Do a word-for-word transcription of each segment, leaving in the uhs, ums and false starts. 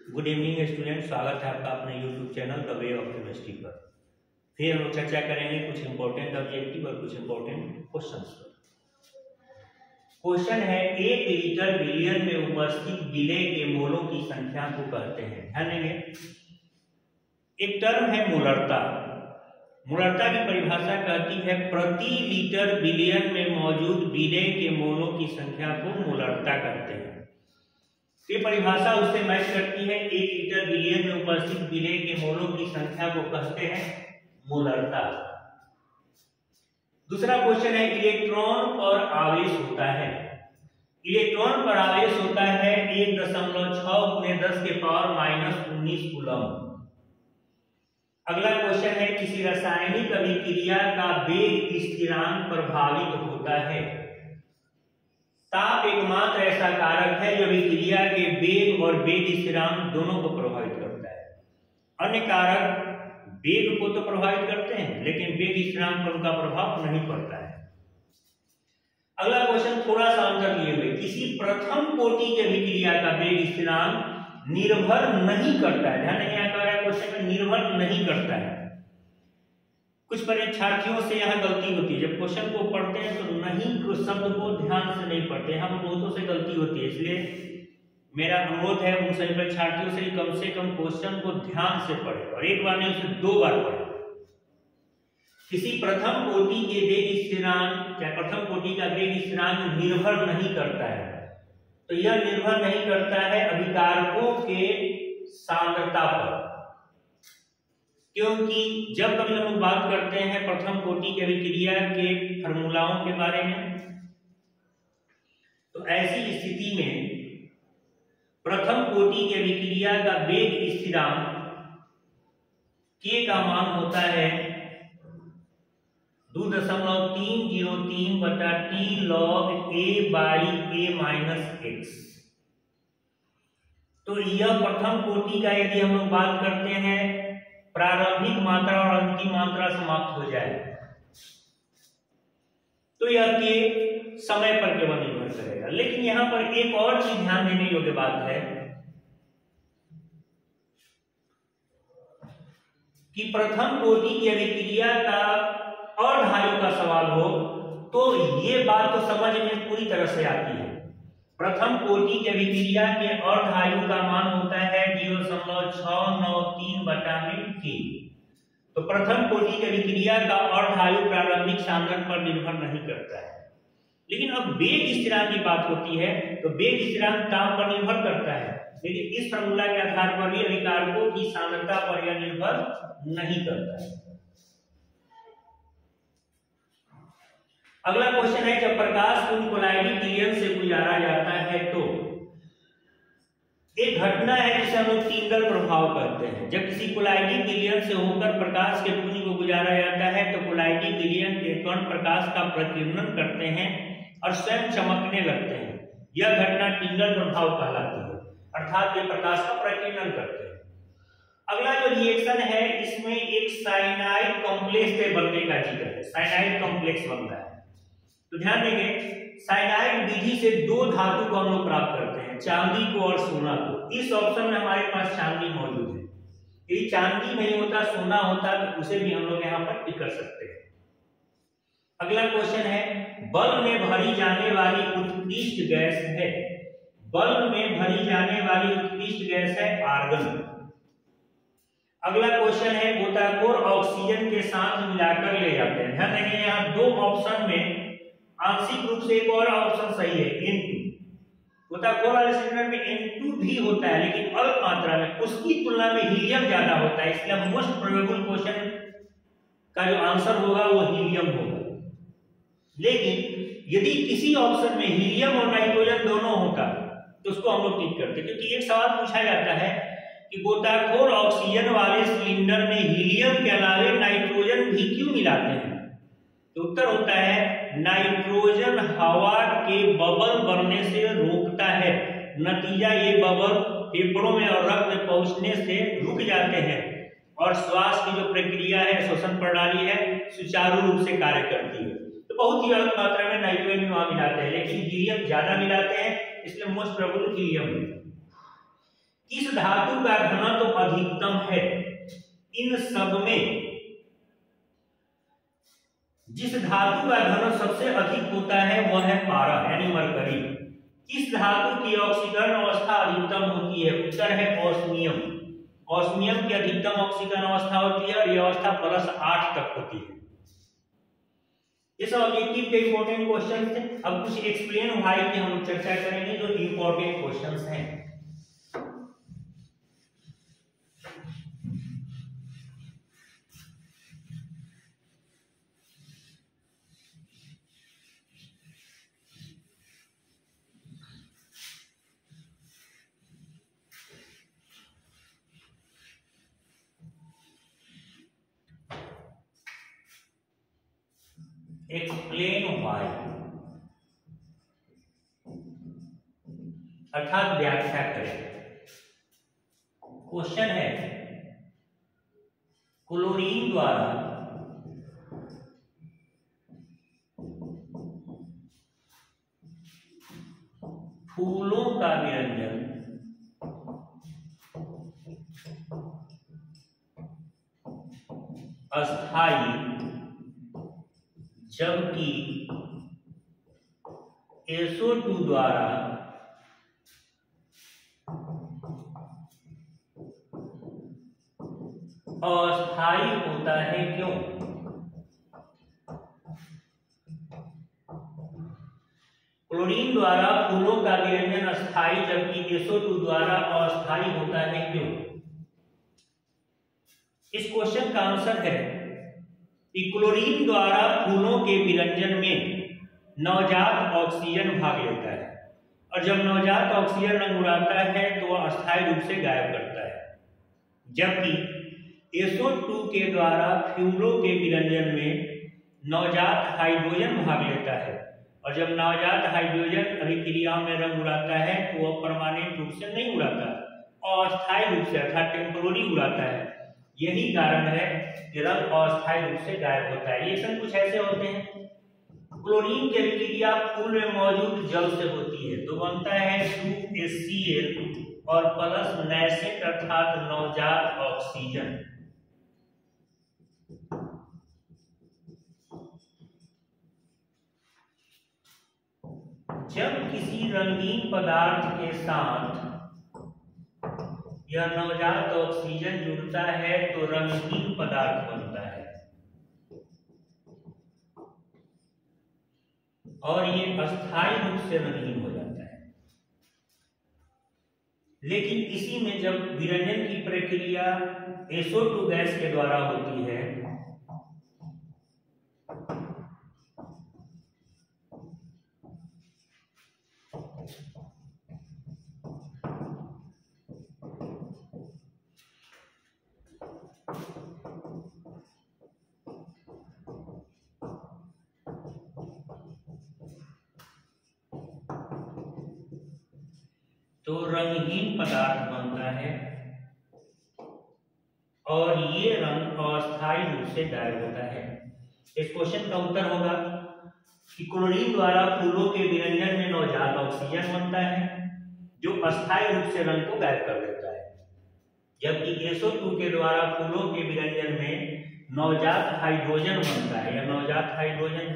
Good evening student, स्वागत है आपका अपने YouTube channel the way of chemistry पर। फिर हम लोग चर्चा करेंगे कुछ इंपॉर्टेंट ऑब्जेक्टिव और कुछ इंपॉर्टेंट क्वेश्चंस पर। क्वेश्चन है, एक लीटर बिलियन में उपस्थित विलेय के मोलों की संख्या को कहते हैं। ध्यान देंगे, एक टर्म है मोलरता। मोलरता की परिभाषा कहती है प्रति लीटर बिलियन में मौजूद विलेय के मोलों की संख्या को मोलरता कहते हैं। ये परिभाषा उससे मैच करती है, एक लीटर बिलियन में उपस्थित विलेय के मोलों की संख्या को कहते हैं मोलरता। दूसरा क्वेश्चन है, इलेक्ट्रॉन पर आवेश होता है। इलेक्ट्रॉन पर आवेश होता है एक दशमलव छह गुने दस के पावर माइनस उन्नीस कूलम। अगला क्वेश्चन है, किसी रासायनिक अभिक्रिया का वेग स्थिरांक प्रभावित होता है। ताप एकमात्र ऐसा कारक है जो अभिक्रिया के वेग और वेग स्थिरांक दोनों को प्रभावित करता है। अन्य कारक वेग को तो प्रभावित करते हैं लेकिन वेग स्थिरांक पर उनका प्रभाव नहीं पड़ता है। अगला क्वेश्चन थोड़ा सा अंतर लिए हुए, किसी प्रथम कोटि की अभिक्रिया का वेग स्थिरांक निर्भर नहीं करता है। ध्यान नहीं आता है, क्वेश्चन में निर्भर नहीं करता है। कुछ परीक्षार्थियों से यहाँ गलती होती है, जब क्वेश्चन को पढ़ते हैं तो नहीं शब्द को ध्यान से नहीं पढ़ते, यहाँ पर बहुतों से गलती होती है। इसलिए मेरा अनुरोध है उन सभी परीक्षार्थियों से कम से कम क्वेश्चन को ध्यान से पढ़े और एक बार नहीं उसे दो बार पढ़े। किसी प्रथम कोटि के वेग स्थिरांक या प्रथम कोटि का वेग स्थिरांक निर्भर नहीं करता है, तो यह निर्भर नहीं करता है अभिकारकों के सांद्रता पर। क्योंकि जब कभी हम लोग बात करते हैं प्रथम कोटि की अभिक्रिया के फार्मूलाओं के बारे में, तो ऐसी स्थिति में प्रथम कोटि की अभिक्रिया का वेग स्थिरांक के का मान होता है दो दशमलव तीन जीरो तीन बटा T log A by A minus X. तो यह प्रथम कोटि का यदि हम लोग बात करते हैं प्रारंभिक मात्रा और अंतिम मात्रा समाप्त हो जाए तो यह के समय पर केवल निर्भर करेगा। लेकिन यहां पर एक और चीज ध्यान देने योग्य बात है कि प्रथम कोटि की अभिक्रिया का अर्धायु का सवाल हो तो ये बात तो समझ में पूरी तरह से आती है। प्रथम कोटि की अभिक्रिया के अर्धायु का मान होता है जीरो दशमलव छह नौ तीन बटा में के। तो प्रथम कोटि की अभिक्रिया का अर्धायु प्रारंभिक सांद्रता पर निर्भर नहीं करता है। लेकिन अब वेग स्थिरांक की बात होती है तो वेग स्थिरांक ताप पर निर्भर करता है, लेकिन इस फॉर्मूला के आधार पर भी अभिकारकों की सांद्रता पर यह निर्भर नहीं करता है। अगला क्वेश्चन है, जब प्रकाश पुंज कोलाइडिक विलयन से गुजारा जाता है तो एक घटना है जिसे हम लोग टिंडल प्रभाव कहते हैं। जब किसी कोलाइडिक विलयन से होकर प्रकाश के पुंज को गुजारा जाता है तो कोलाइडिक विलयन के कण प्रकाश का प्रतिबिंबन करते हैं और स्वयं चमकने लगते हैं। यह घटना टिंडल प्रभाव कहलाती है, अर्थात ये प्रकाश का प्रतिबिंबन करते हैं। अगला जो रिएक्शन है इसमें एक साइनाइड कॉम्प्लेक्स के बनने का जिक्र है। साइनाइड कॉम्प्लेक्स बनता है तो ध्यान देंगे, साइनाइड विधि से दो धातु को हम लोग प्राप्त करते हैं, चांदी को और सोना को। इस ऑप्शन में हमारे पास चांदी मौजूद है। यदि चांदी नहीं होता सोना होता तो उसे भी हम लोग यहाँ पर टिक कर सकते हैं। अगला क्वेश्चन है, बल्ब में भरी जाने वाली उत्कृष्ट गैस है। बल्ब में भरी जाने वाली उत्कृष्ट गैस है आर्गन। अगला क्वेश्चन है, गोताखोर ऑक्सीजन के साथ मिलाकर ले जाते हैं। ध्यान देंगे, यहाँ दो ऑप्शन में आंशिक रूप से एक और ऑप्शन सही है, एन टू। गोताखोर वाले सिलेंडर में एन टू भी होता है लेकिन अल्प मात्रा में, उसकी तुलना में हीलियम ज्यादा होता है, इसलिए मोस्ट प्रोबेबल क्वेश्चन का जो आंसर होगा वो हीलियम होगा। लेकिन यदि किसी ऑप्शन में हीलियम और नाइट्रोजन दोनों होता तो उसको हम लोग टिक करते, क्योंकि एक सवाल पूछा जाता है कि गोताखोर ऑक्सीजन वाले सिलेंडर में हीलियम के अलावे नाइट्रोजन भी क्यों मिलाते हैं। तो उत्तर होता है नाइट्रोजन हवा के बबल बनने से रोकता है। नतीजा ये बबल फेफड़ों में और रक्त में पहुंचने से रुक जाते हैं और श्वास की जो प्रक्रिया है, श्वसन प्रणाली है, सुचारू रूप से कार्य करती है। तो बहुत ही अधिक मात्रा में नाइट्रोजन वहां मिलाते हैं, लेकिन हीलियम ज्यादा मिलाते हैं, इसलिए मोस्ट प्रोबेबल हीलियम है। किस धातु का घनत्व अधिकतम है? इन सब में जिस धातु का घनत्व सबसे अधिक होता है वह है पारा यानी मरकरी। किस धातु की ऑक्सीकरण अवस्था अधिकतम होती है? उत्तर है ऑस्मियम। ऑस्मियम की अधिकतम ऑक्सीकरण अवस्था होती है और यह अवस्था प्लस आठ तक होती है। ये सब ऑब्जेक्टिव के इंपॉर्टेंट क्वेश्चन थे। अब कुछ एक्सप्लेन व्हाई की हम चर्चा करेंगे जो इंपॉर्टेंट क्वेश्चंस हैं। एक्सप्लेन व्हाई अर्थात व्याख्या करें। क्वेश्चन है क्लोरीन द्वारा फूलों का विरंजन अस्थाई जबकि एस ओ टू द्वारा अस्थाई होता है, क्यों? क्लोरीन द्वारा फूलों का विरंजन अस्थाई जबकि एस ओ टू द्वारा अस्थाई होता है, क्यों? इस क्वेश्चन का आंसर है कि क्लोरीन द्वारा फूलों के विरंजन में नवजात ऑक्सीजन भाग लेता है और जब नवजात ऑक्सीजन रंग उड़ाता है तो वह अस्थायी रूप से गायब करता है, जबकि एस ओ टू के द्वारा फूलों के विरंजन में नवजात हाइड्रोजन भाग लेता है और जब नवजात हाइड्रोजन अभिक्रिया में रंग उड़ाता है तो वह परमानेंट रूप से नहीं उड़ाता और अस्थायी रूप से अर्थात टेम्पोररी उड़ाता है। यही कारण है कि रंग अस्थायी रूप से गायब होता है। रिएक्शन कुछ ऐसे होते हैं। क्लोरीन की अभिक्रिया फूल में मौजूद जल से होती है तो बनता है टू एच सी एल और प्लस नैसेंट अर्थात नवजात ऑक्सीजन। जब किसी रंगीन पदार्थ के साथ यह नवजात ऑक्सीजन जुड़ता है तो रंगहीन पदार्थ बनता है और ये अस्थायी रूप से रंगीन हो जाता है। लेकिन इसी में जब विरंजन की प्रक्रिया एस ओ टू गैस के द्वारा होती है तो रंगहीन पदार्थ बनता है और ये रंग अस्थायी रूप से गायब होता है। इस क्वेश्चन का उत्तर होगा कि क्लोरीन द्वारा फूलों के विरंजन में नवजात ऑक्सीजन बनता है जो अस्थायी रूप से रंग को गायब कर देता है, जबकि एस ओ टू के द्वारा फूलों के विरंजन में नवजात हाइड्रोजन बनता है या नवजात हाइड्रोजन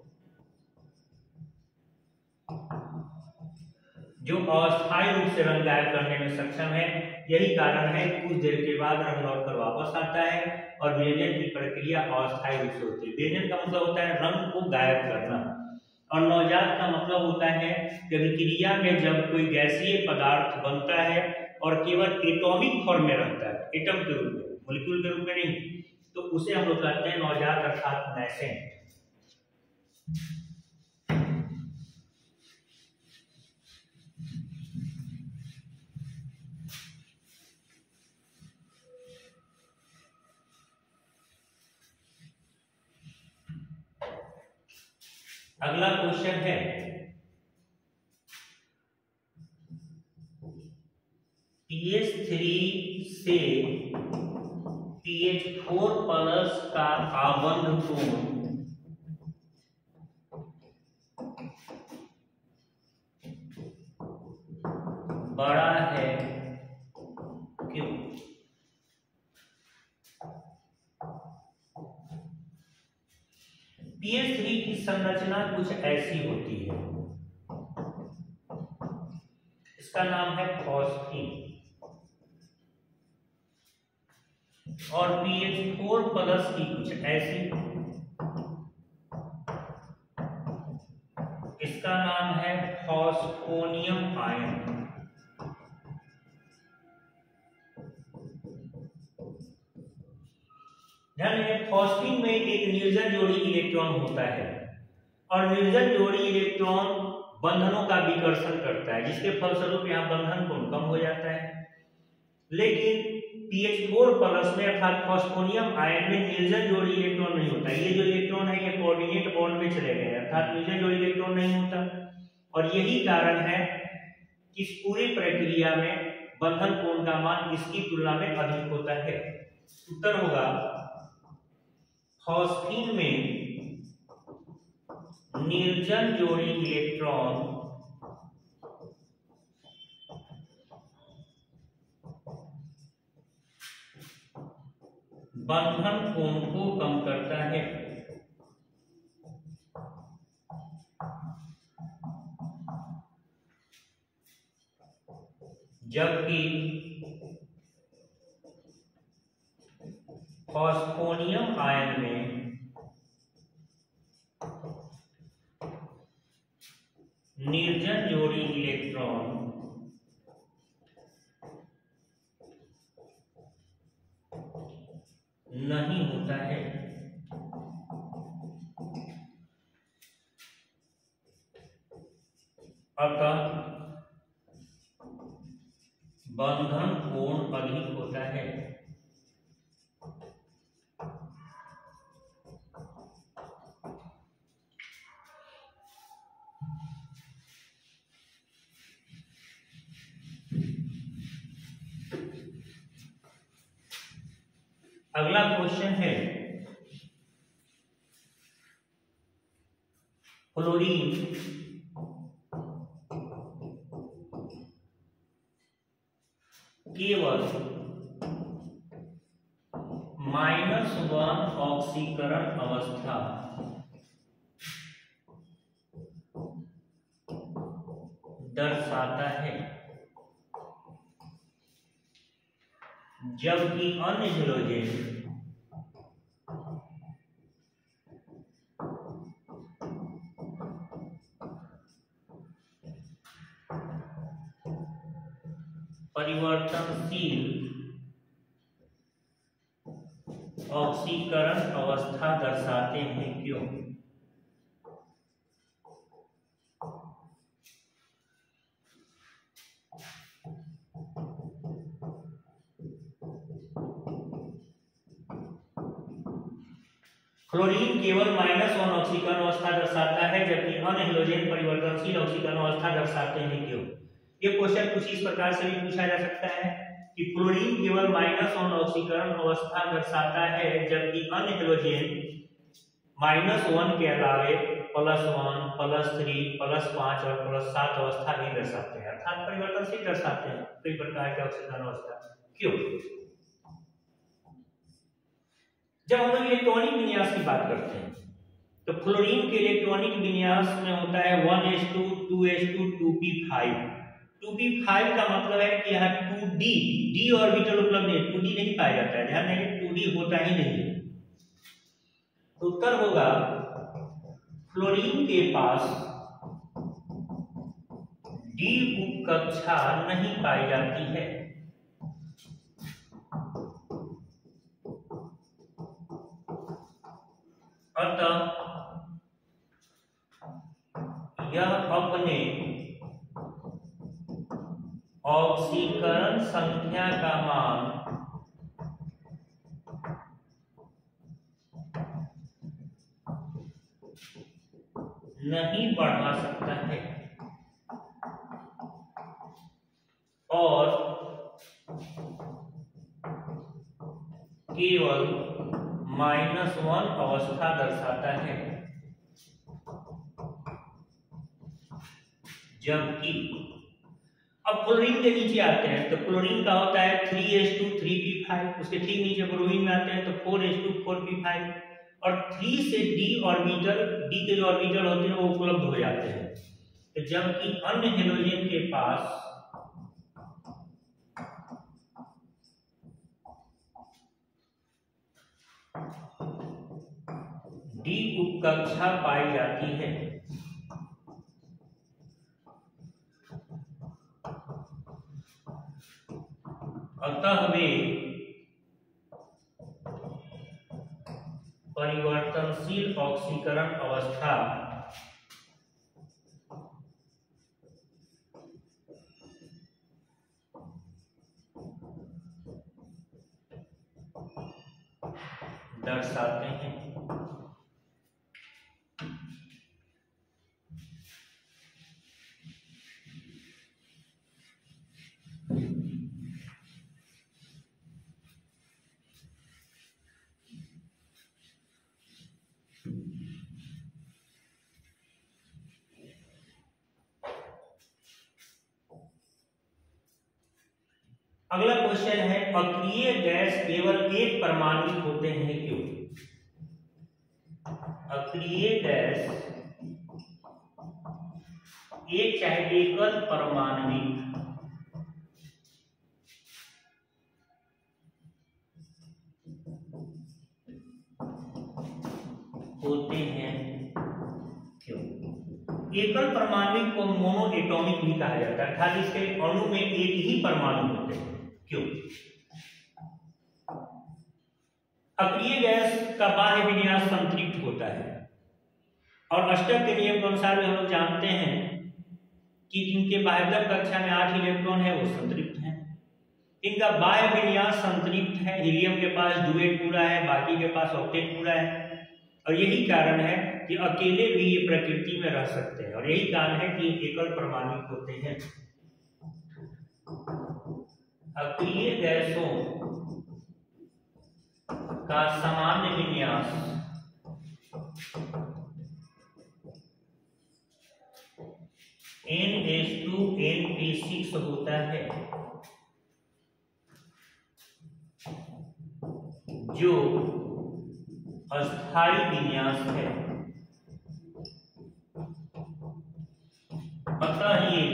जो अस्थायी रूप से रंग गायब करने में सक्षम है। यही कारण है कुछ देर के बाद रंग लौट कर वापस आता है और विरंजन की प्रक्रिया अस्थायी रूप से होती है। विरंजन का मतलब होता है रंग को गायब करना और नवजात का मतलब होता है कि अभिक्रिया में जब कोई गैसीय पदार्थ बनता है और केवल एटॉमिक फॉर्म में रहता है, एटम के रूप में, मॉलिक्यूल के रूप में नहीं, तो उसे हम लोग कहते हैं नवजात अर्थात नैसेंट। अगला क्वेश्चन है पी एच थ्री से पी एच फोर प्लस का आबंध कोण बड़ा है पी एच थ्री की संरचना कुछ ऐसी होती है, इसका नाम है फॉस्फीन, और पी एच फोर प्लस की कुछ ऐसी, इसका नाम है फॉस्फोनियम आयन। ध्यान रखें, फॉस्फीन में एक निर्जन जोड़ी इलेक्ट्रॉन होता है और निर्जन जोड़ी इलेक्ट्रॉन बंधनों का विकर्षण करता है, जिसके फलस्वरूप यहाँ बंधन कोण कम हो जाता है। लेकिन पी एच फोर प्लस में अर्थात फॉस्फोनियम आयन में निर्जन जोड़ी इलेक्ट्रॉन नहीं होता। ये जो इलेक्ट्रॉन है ये कोऑर्डिनेट बॉन्ड में चले गए, अर्थात निर्जन जोड़ी इलेक्ट्रॉन नहीं होता, और यही कारण है कि इस पूरी प्रक्रिया में बंधन कोण का मान इसकी तुलना में अधिक होता है। उत्तर होगा फॉस्फीन में निर्जन जोड़ी इलेक्ट्रॉन बंधन कोण को कम करता है, जबकि फॉस्फोनियम आयन में निर्जन जोड़ी इलेक्ट्रॉन नहीं होता है। अतः बंधन कोण अधिक होता है। अगला क्वेश्चन है फ्लोरीन केवल माइनस वन ऑक्सीकरण अवस्था दर्शाता है, जबकि अन्य हेलोजेन परिवर्तनशील ऑक्सीकरण अवस्था दर्शाते हैं। क्यों? क्लोरीन केवल माइनस वन ऑक्सीकरण अवस्था दर्शाता है, जबकि अन्य हेलोजेन परिवर्तनशील ऑक्सीकरण अवस्था दर्शाते हैं। क्यों? ये क्वेश्चन कुछ इस प्रकार से भी पूछा जा सकता है कि क्लोरीन केवल माइनस वन ऑक्सीकरण अवस्था दर्शाता है, जबकि अन्य हेलोजेन माइनस वन के अलावे plus one, plus three, plus पांच और प्लस सात अवस्था भी दर्शाते हैं, अर्थात परिवर्तनशील दर्शाते हैं कई प्रकार के ऑक्सीकरण अवस्था। क्यों? जब हम लोग इलेक्ट्रॉनिक विन्यास की बात करते हैं तो फ्लोरीन के इलेक्ट्रॉनिक विन्यास में होता है one H two, two H two, two P five. Two P five का मतलब है कि यहाँ टू डी डी ऑर्बिटल उपलब्ध नहीं, टू डी नहीं पाया जाता है, ध्यान रखिए टू डी होता ही नहीं है। तो उत्तर होगा फ्लोरीन के पास डी उप कक्षा नहीं पाई जाती है। अतः यह अपने ऑक्सीकरण संख्या का मान नहीं बढ़ा सकता है और केवल माइनस वन अवस्था दर्शाता है, जबकि अब क्लोरीन के नीचे आते हैं तो क्लोरीन का होता है three H two, three P five, उसके ठीक नीचे ब्रोमीन में आते हैं तो four H two, four P five, और थ्री से डी ऑर्बिटल, डी के जो ऑर्बिटल होते हैं वो उपलब्ध हो जाते हैं। तो जबकि अन्य हेलोजन के पास डी उपकक्षा पाई जाती है। अतः वे परिवर्तनशील ऑक्सीकरण अवस्था दर्शाते हैं। अगला क्वेश्चन है, अक्रिय गैस केवल एक परमाणु होते हैं क्यों? अक्रिय गैस एक चाहे एकल परमाणविक होते हैं क्यों? एकल परमाणविक को मोनो एटॉमिक भी कहा जाता है, अर्थात इसके अणु में एक ही परमाणु होते हैं। क्यों? अक्रिय गैस का बाह्य विन्यास संतृप्त होता है और अष्टक के नियम के अनुसार भी हम लोग जानते हैं कि जिनके बाह्यतम कक्षा में आठ इलेक्ट्रॉन है वो संतृप्त हैं। इनका बाह्य विन्यास संतृप्त है, हीलियम के पास डुएट पूरा है, बाकी के पास ऑक्टेट पूरा है, और यही कारण है कि अकेले भी ये प्रकृति में रह सकते हैं, और यही कारण है कि एकल परमाणु होते हैं। अक्रिय गैसों का सामान्य विन्यास N H two N P six होता है, जो अस्थायी विन्यास है। अतः ये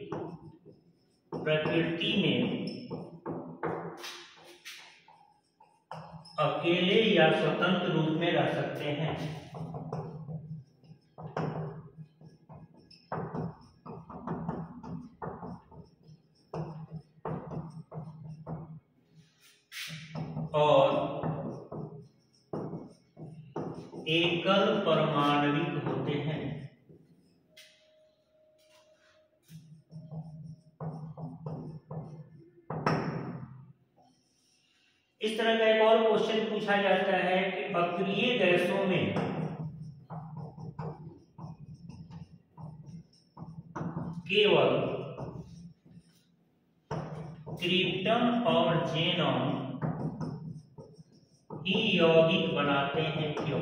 प्रकृति में अकेले या स्वतंत्र रूप में रह सकते हैं। और एकल परमाणविक होते हैं। इस तरह का एक और क्वेश्चन पूछा जाता है कि अक्रिय गैसों में केवल क्रिप्टन और जेनॉन ही यौगिक बनाते हैं क्यों?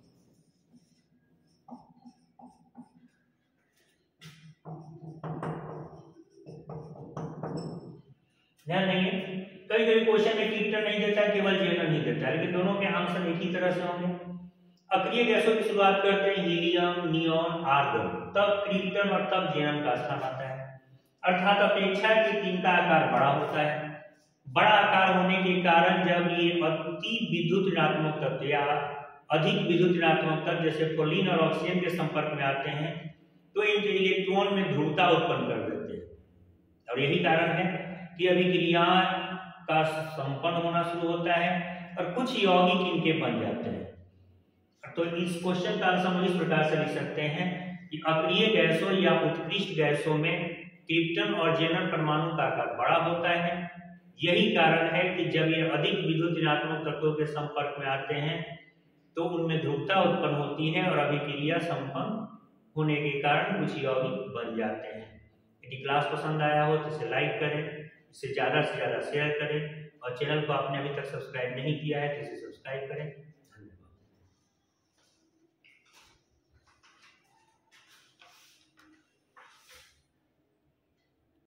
ध्यान देंगे, कई कई क्वेश्चन में क्रिप्टन नहीं देता, केवल जेनॉन नहीं देता, लेकिन दोनों के आंसर एक ही तरह से होंगे। अक्रिय गैसों की शुरुआत करते हैं हीलियम, नियॉन, आर्गन, तब क्रिप्टन और तब जेनॉन का स्थान आता है। अर्थात अपेक्षा की तीन का आकार बड़ा होता है। बड़ा आकार होने के कारण जब ये अति विद्युत ऋणात्मक तत्व या अधिक विद्युत ऋणात्मक तत्व जैसे फ्लोरीन और ऑक्सीजन के संपर्क में आते हैं तो इनके इलेक्ट्रॉन में ध्रुवता उत्पन्न कर देते हैं, और यही कारण है कि अभिक्रिया का संपन्न होना शुरू होता है और कुछ यौगिक इनके बन जाते हैं। तो इस क्वेश्चन का आंसर हम इस प्रकार से लिख सकते हैं कि अक्रिय गैसों या उत्कृष्ट गैसों में क्रिप्टन और जेनॉन परमाणु का आकार बड़ा होता है। यही कारण है कि जब ये अधिक विद्युत ऋणात्मक तत्वों के संपर्क में आते हैं तो उनमें ध्रुवता उत्पन्न होती है और अभिक्रिया संपन्न होने के कारण कुछ यौगिक बन जाते हैं। यदि क्लास पसंद आया हो तो इसे लाइक करें, इसे ज़्यादा से ज़्यादा शेयर करें, और चैनल को आपने अभी तक सब्सक्राइब नहीं किया है तो इसे सब्सक्राइब करें।